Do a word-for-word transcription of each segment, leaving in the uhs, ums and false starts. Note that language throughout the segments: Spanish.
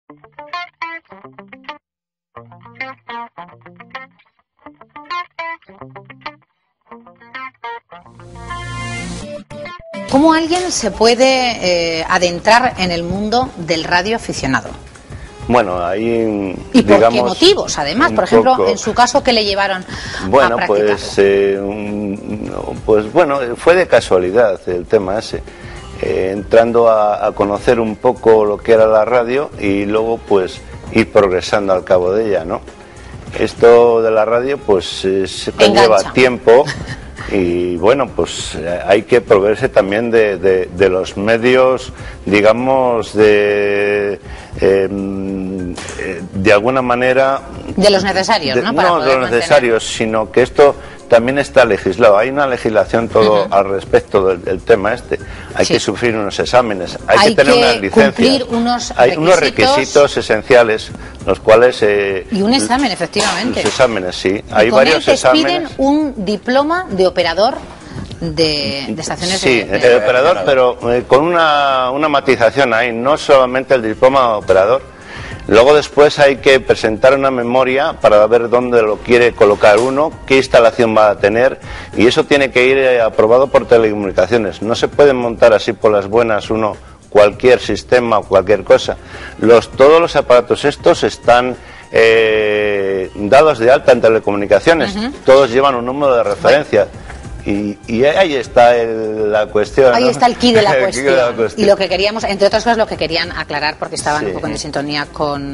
¿Cómo alguien se puede eh, adentrar en el mundo del radioaficionado? Bueno, ahí... ¿Y por digamos, qué motivos, además? Por ejemplo, poco... en su caso, ¿qué le llevaron bueno, a practicarlo? Pues, eh, un, pues bueno, fue de casualidad el tema ese. Eh, entrando a, a conocer un poco lo que era la radio y luego pues ir progresando al cabo de ella, ¿no? Esto de la radio pues eh, se lleva tiempo y bueno, pues eh, hay que proveerse también de, de, de los medios, digamos, de eh, de alguna manera... De los necesarios, de, ¿no? Para no de los necesarios, sino que esto también está legislado. Hay una legislación todo uh-huh. al respecto del, del tema este. Hay sí. que sufrir unos exámenes, hay, hay que tener que unas licencias, unos hay requisitos. unos requisitos esenciales, los cuales... Eh, y un examen, efectivamente. Los exámenes, sí. Y hay con varios él te exámenes. piden un diploma de operador de, de estaciones sí, de... Sí, de operador, pero eh, con una, una matización ahí, no solamente el diploma de operador. Luego después hay que presentar una memoria para ver dónde lo quiere colocar uno, qué instalación va a tener, y eso tiene que ir aprobado por telecomunicaciones. No se puede montar así por las buenas uno cualquier sistema o cualquier cosa. Los, todos los aparatos estos están eh, dados de alta en telecomunicaciones, uh-huh. todos llevan un número de referencia. Bueno. Y, y ahí está el, la cuestión. Ahí ¿no? está el quid de la cuestión. de la cuestión. Y lo que queríamos, entre otras cosas, lo que querían aclarar, porque estaban sí. un poco en sintonía con,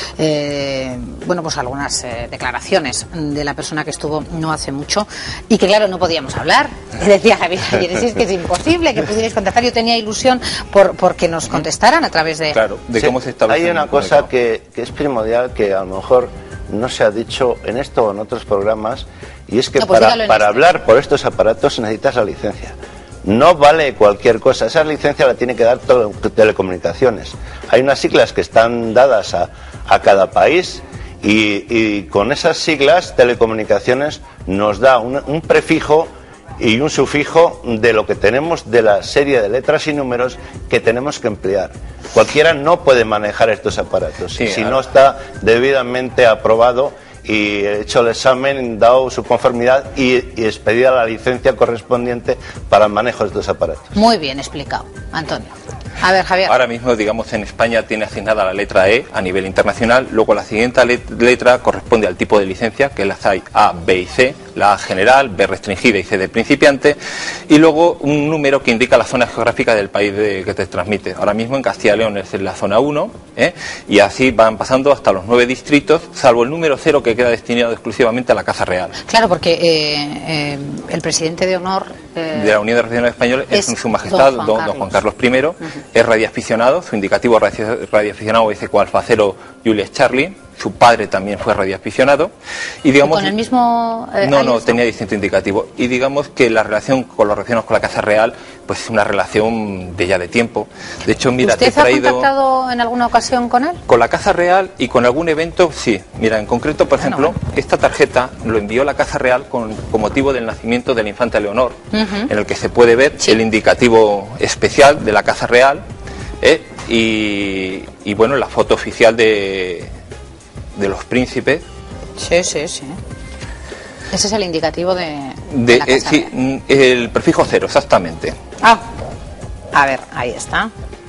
eh, bueno, pues algunas eh, declaraciones de la persona que estuvo no hace mucho y que, claro, no podíamos hablar. Y decía Javier ayer, es que es imposible que pudierais contestar. Yo tenía ilusión por porque nos contestaran a través de... Claro, de sí. cómo se establece. Hay una cosa que, que es primordial, que a lo mejor no se ha dicho en esto o en otros programas, y es que no, pues para, para este. hablar por estos aparatos necesitas la licencia. No vale cualquier cosa, esa licencia la tiene que dar todo, Telecomunicaciones. Hay unas siglas que están dadas a, a cada país y, y con esas siglas Telecomunicaciones nos da un, un prefijo y un sufijo de lo que tenemos, de la serie de letras y números que tenemos que emplear. Cualquiera no puede manejar estos aparatos sí, si no está debidamente aprobado y hecho el examen, dado su conformidad y, y expedida la licencia correspondiente para el manejo de estos aparatos. Muy bien explicado, Antonio. A ver, Javier. Ahora mismo, digamos, en España tiene asignada la letra E a nivel internacional, luego la siguiente letra corresponde al tipo de licencia, que las hay A, B y C, la A general, B restringida y C de principiante, y luego un número que indica la zona geográfica del país de, que te transmite. Ahora mismo en Castilla y León es en la zona uno, ¿eh? y así van pasando hasta los nueve distritos, salvo el número cero que queda destinado exclusivamente a la Casa Real. Claro, porque eh, eh, el presidente de honor eh, de la Unión de Regionales Españoles es, es Su Majestad don Juan, don, don Juan Carlos I, uh-huh. es radioaficionado, su indicativo radioaficionado es Eco Alfa Cero Juliet Charlie. Su padre también fue radioaficionado y digamos ¿Y con el mismo eh, no no tenía distinto indicativo y digamos que la relación con los relacionados con la Casa Real pues es una relación de ya de tiempo. De hecho, mira, ¿Usted te he traído... ha contactado en alguna ocasión con él? Con la Casa Real y con algún evento sí. Mira, en concreto, por bueno, ejemplo, bueno. esta tarjeta lo envió la Casa Real con, con motivo del nacimiento de la infanta Leonor, uh-huh. en el que se puede ver sí. el indicativo especial de la Casa Real eh, y, y bueno, la foto oficial de de los príncipes. Sí, sí, sí. Ese es el indicativo de, de, de la Casa eh, sí, el prefijo cero, exactamente. Ah, a ver, ahí está.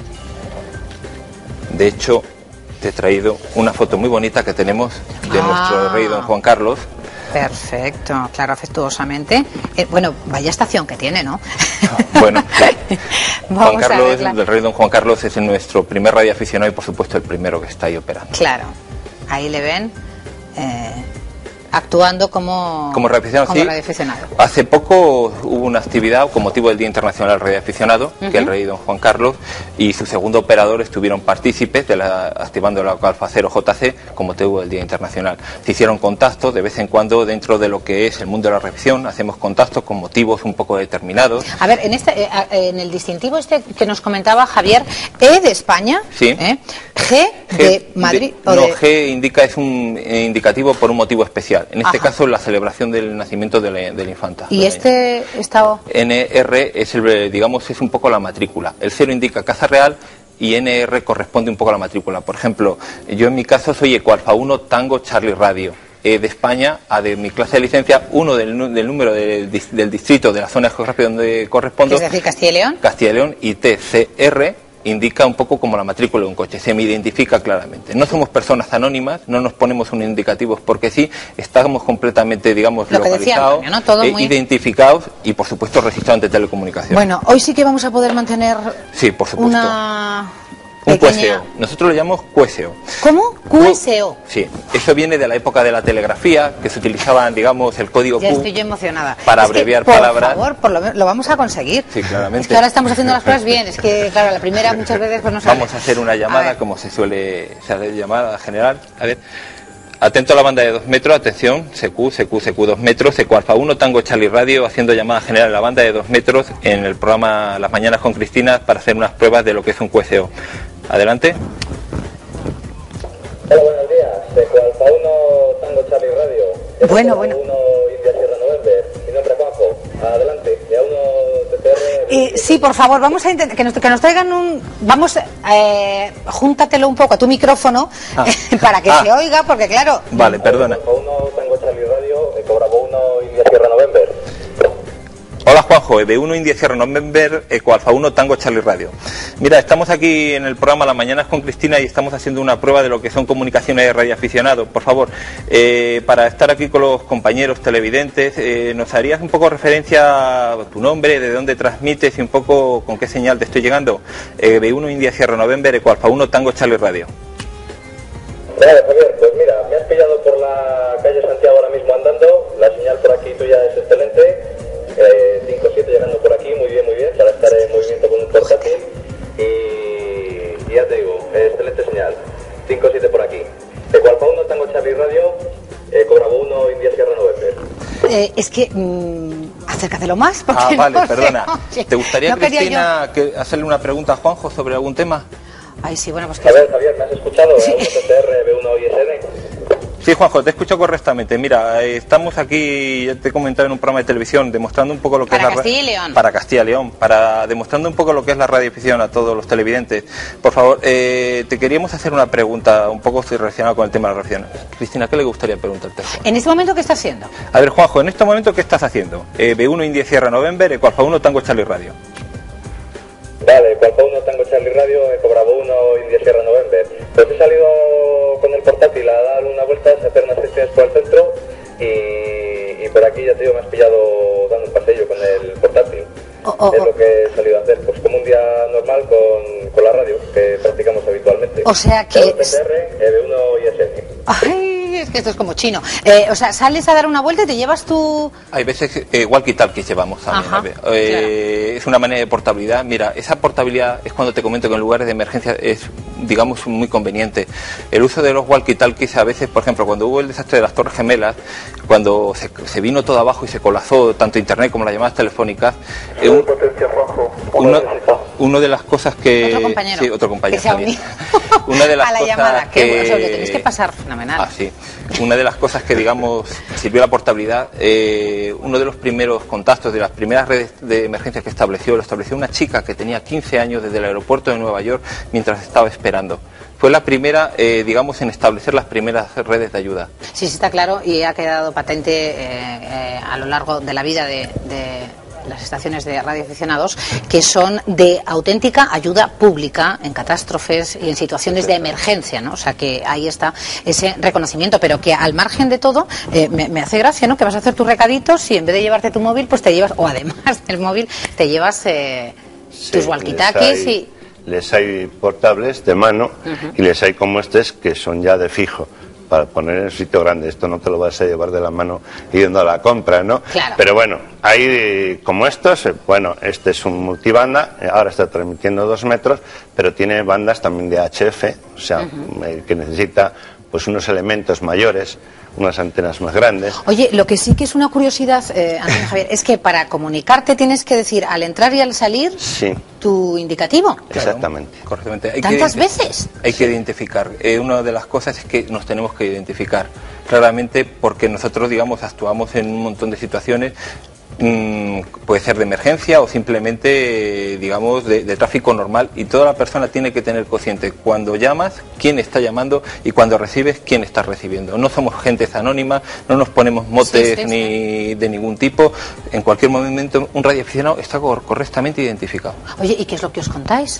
De hecho, te he traído una foto muy bonita que tenemos de ah. nuestro rey don Juan Carlos. Perfecto, claro, afectuosamente. Eh, bueno, vaya estación que tiene, ¿no? Bueno, Juan Carlos, el rey don Juan Carlos es nuestro primer radioaficionado y por supuesto el primero que está ahí operando. Claro. Ahí le ven eh, actuando como, como radioaficionado. Como sí. radioaficionado. Hace poco hubo una actividad con motivo del Día Internacional del Radioaficionado, uh-huh. que el rey don Juan Carlos y su segundo operador estuvieron partícipes de la, activando la Alfa Cero J C con motivo del Día Internacional. Se hicieron contactos de vez en cuando dentro de lo que es el mundo de la revisión, hacemos contactos con motivos un poco determinados. A ver, en este, eh, en el distintivo este que nos comentaba Javier, E de España, sí. ¿eh? G, G de Madrid. De, o no, de... G indica es un eh, indicativo por un motivo especial. En este Ajá. caso, la celebración del nacimiento de la, de la infanta. ¿Y este estado? N R es el, digamos, es un poco la matrícula. El cero indica Casa Real y N R corresponde un poco a la matrícula. Por ejemplo, yo en mi caso soy Ecoalfa uno Tango Charlie Radio. Eh, de España, a de mi clase de licencia, uno del, del número del, del distrito, de la zona geográfica donde correspondo. Es decir, Castilla y León. Castilla y León, y T C R indica un poco como la matrícula de un coche, se me identifica claramente. No somos personas anónimas, no nos ponemos un indicativo porque sí, estamos completamente, digamos, Lo localizados, decía, ¿no? Todo eh, muy... identificados y, por supuesto, registrados ante telecomunicaciones. Bueno, hoy sí que vamos a poder mantener sí, por supuesto. una... Un pequeña... cueseo. Nosotros lo llamamos cueseo. ¿Cómo? Cueseo. Sí, eso viene de la época de la telegrafía, que se utilizaban, digamos, el código Ya Q. estoy yo emocionada. Para es abreviar que, por palabras. Por favor, por lo, lo vamos a conseguir. Sí, claramente. Es que ahora estamos haciendo las cosas bien. Es que, claro, la primera muchas veces pues no sale. Vamos a hacer una llamada, a como se suele se hace llamada general. A ver. Atento a la banda de dos metros, atención, C Q, C Q, C Q dos metros, Ecoalfa uno Tango Charlie Radio, haciendo llamada general a la banda de dos metros en el programa Las Mañanas con Cristina para hacer unas pruebas de lo que es un cueseo. Adelante. Hola, buenos días. Ecoalfa uno Tango Charlie Radio. Bueno, bueno. uno India Sierra November. Mi nombre es Juanjo. Adelante. Y a uno T T R. Eh, sí, por favor, vamos a intentar que nos, que nos traigan un... Vamos, eh, júntatelo un poco a tu micrófono Ah. para que Ah. se oiga, porque claro... Vale, perdona. Ecoalfa uno Tango Charlie Radio. Eco Bravo uno India Sierra November. Hola Juanjo, E B uno India Sierra November, Ecoalfa uno Tango Charlie Radio. Mira, estamos aquí en el programa Las Mañanas con Cristina y estamos haciendo una prueba de lo que son comunicaciones de radioaficionados. Por favor, eh, para estar aquí con los compañeros televidentes, eh, ¿nos harías un poco referencia a tu nombre, de dónde transmites y un poco con qué señal te estoy llegando? E B uno India Sierra November, Ecoalfa uno Tango Charlie Radio. Vale, Javier, pues mira, me has pillado por la calle Santiago ahora mismo andando. La señal por aquí tuya es excelente. Eh, cinco siete llegando por aquí, muy bien, muy bien, para estar en movimiento con un portátil y, y ya te digo, excelente señal, cinco siete por aquí. Ecoalfa uno Tango Charlie Radio, Eco Bravo uno India Sierra November. Eh, es que... Mmm, acércatelo más, porque Ah, vale, no perdona. se oye. ¿Te gustaría, No quería Cristina, que hacerle una pregunta a Juanjo sobre algún tema? Ay, sí, bueno, pues que... A ver, Javier, ¿me has escuchado? Sí. ¿Eh? T T R, B uno I S N. Sí, Juanjo, te escucho correctamente. Mira, eh, estamos aquí, ya te he comentado, en un programa de televisión, demostrando un poco lo que Para es la Castilla y León. Para Castilla y León, para demostrando un poco lo que es la radioafición a todos los televidentes. Por favor, eh, te queríamos hacer una pregunta un poco relacionada con el tema de la radioafición. Cristina, ¿qué le gustaría preguntarte, Juan? En este momento, ¿qué está haciendo? A ver, Juanjo, en este momento, ¿qué estás haciendo? Eh, B uno India Sierra November, Ecoalfa uno Tango Charlie Radio. Vale, Ecoalfa uno Tango Charlie Radio, Eco Bravo uno India Sierra November. Pues he salido con el portátil a dar una vuelta, a hacer unas gestiones por el centro y, y por aquí ya te digo, me has pillado dando un paseo con el portátil. Oh, oh, es oh. lo que he salido a hacer, pues como un día normal con, con la radio que practicamos habitualmente. O sea que... T T R, E B uno I S N. Ay, es que esto es como chino. Eh, o sea, sales a dar una vuelta y te llevas tu... Hay veces, eh, igual que tal que llevamos también. Ajá, a ver. Eh, Es una manera de portabilidad. Mira, esa portabilidad es cuando te comento que en lugares de emergencia es, digamos, muy conveniente. El uso de los walkie-talkies a veces, por ejemplo, cuando hubo el desastre de las Torres Gemelas, cuando se, se vino todo abajo y se colapsó tanto internet como las llamadas telefónicas, eh, un, uno, uno de las cosas que... Otro compañero. Sí, otro compañero que se ha también. unido Una de las a la cosas llamada. que... Qué bueno, o sea, lo tenéis que pasar fenomenal. Ah, sí. Una de las cosas que, digamos, sirvió la portabilidad, eh, uno de los primeros contactos de las primeras redes de emergencia que estableció, lo estableció una chica que tenía quince años desde el aeropuerto de Nueva York mientras estaba esperando. Fue la primera, eh, digamos, en establecer las primeras redes de ayuda. Sí, sí, está claro y ha quedado patente eh, eh, a lo largo de la vida de... de las estaciones de radioaficionados, que son de auténtica ayuda pública en catástrofes y en situaciones de emergencia, ¿no? O sea que ahí está ese reconocimiento, pero que al margen de todo, eh, me, me hace gracia, ¿no? Que vas a hacer tus recaditos y en vez de llevarte tu móvil, pues te llevas, o además del móvil, te llevas eh, Sí, tus walkie-talkies y... Les hay portables de mano uh-huh. y les hay como estos que son ya de fijo, para poner en un sitio grande. Esto no te lo vas a llevar de la mano yendo a la compra, ¿no? Claro. Pero bueno, hay como estos, bueno, este es un multibanda, ahora está transmitiendo dos metros, pero tiene bandas también de H F, o sea, uh-huh. que necesita pues unos elementos mayores, unas antenas más grandes. Oye, lo que sí que es una curiosidad, eh, Antonio Javier, es que para comunicarte tienes que decir al entrar y al salir sí. tu indicativo. Exactamente. Claro, correctamente. Hay ¿Tantas que veces? Hay que identificar. Eh, una de las cosas es que nos tenemos que identificar claramente porque nosotros, digamos, actuamos en un montón de situaciones. mmm, puede ser de emergencia o simplemente, digamos, de, de tráfico normal, y toda la persona tiene que tener consciente cuando llamas, quién está llamando, y cuando recibes, quién está recibiendo. No somos gentes anónimas, no nos ponemos motes sí, sí, ni sí. de ningún tipo. En cualquier momento un radioaficionado está correctamente identificado. Oye, ¿y qué es lo que os contáis?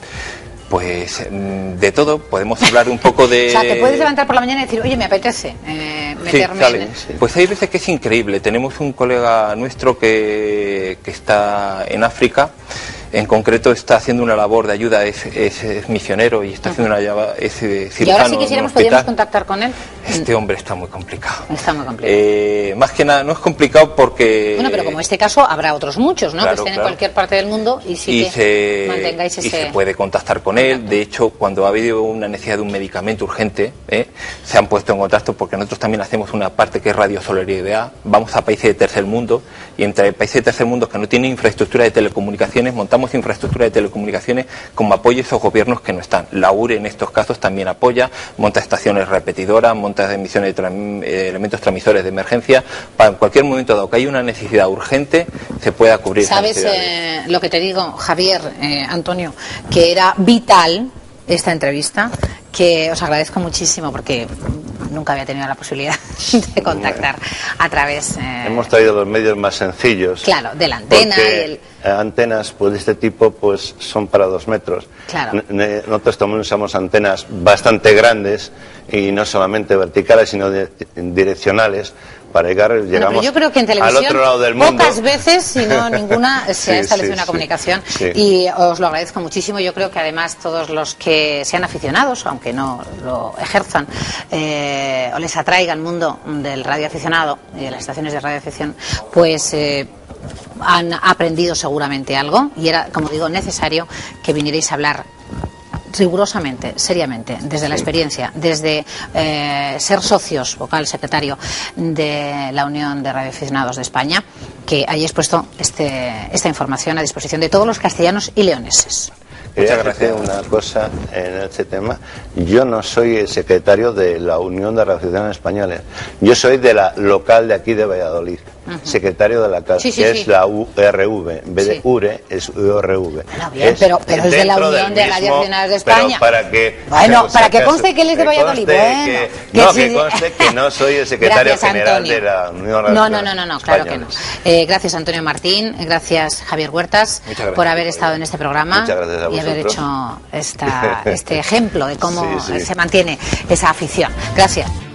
Pues de todo, podemos hablar un poco de... O sea, te puedes levantar por la mañana y decir, oye, me apetece eh, meterme sí, sale. en... Sí. Pues hay veces que es increíble. Tenemos un colega nuestro que, que está en África. En concreto está haciendo una labor de ayuda, es, es, es misionero y está haciendo una llave, es eh, cirujano. Y ahora si quisiéramos podríamos contactar con él. Este hombre está muy complicado. Está muy complicado. Eh, más que nada, no es complicado porque... Bueno, pero como este caso habrá otros muchos, ¿no? Claro, que estén claro. en cualquier parte del mundo y sí y que se, mantengáis ese... Y se puede contactar con él. Contacto. De hecho, cuando ha habido una necesidad de un medicamento urgente, ¿eh? se han puesto en contacto, porque nosotros también hacemos una parte que es radiosolidaridad. Vamos a países de tercer mundo, y entre países de tercer mundo que no tienen infraestructura de telecomunicaciones, montamos infraestructura de telecomunicaciones telecomunicaciones como apoyo a esos gobiernos que no están. La U R E en estos casos también apoya, monta estaciones repetidoras, monta emisiones de tram, eh, elementos transmisores de emergencia, para en cualquier momento dado que hay una necesidad urgente se pueda cubrir. ¿Sabes eh, lo que te digo, Javier, eh, Antonio, que era vital esta entrevista, que os agradezco muchísimo porque nunca había tenido la posibilidad de contactar a través... Eh, Hemos traído los medios más sencillos. Claro, de la antena y el... Antenas pues de este tipo pues son para dos metros. Claro. Nosotros también usamos antenas bastante grandes y no solamente verticales sino de, direccionales para llegar, llegamos bueno, yo creo que en televisión, al otro lado del mundo. Pocas veces, si no ninguna, se sí, ha establecido sí, una comunicación sí. y os lo agradezco muchísimo. Yo creo que además todos los que sean aficionados, aunque no lo ejerzan, eh, o les atraiga el mundo del radioaficionado y de las estaciones de radioafición, pues eh, han aprendido seguramente algo y era, como digo, necesario que vinierais a hablar rigurosamente, seriamente, desde la experiencia, desde eh, ser socios, vocal secretario de la Unión de Radioaficionados de España, que hayáis puesto este, esta información a disposición de todos los castellanos y leoneses. Muchas gracias. Una cosa en este tema. Yo no soy el secretario de la Unión de Radioaficionados Españoles. Yo soy de la local de aquí de Valladolid. Uh-huh. Secretario de la casa, sí, sí, que sí. es la U R V. En vez de sí. U R E, es U R V. Bueno, bien, es pero, pero es de la Unión de Radioaficionados de España. Para que, bueno, para que conste que él es de Valladolid. Bueno, que, que no, sí, que conste que no soy el secretario gracias, general Antonio. de la Unión de Radioaficionados. No, no, no, no, claro que no. Eh, gracias, Antonio Martín. Gracias, Javier Huertas, por haber estado en este programa. Muchas gracias a vosotros. Y haber hecho esta, este ejemplo de cómo sí, sí. se mantiene esa afición. Gracias.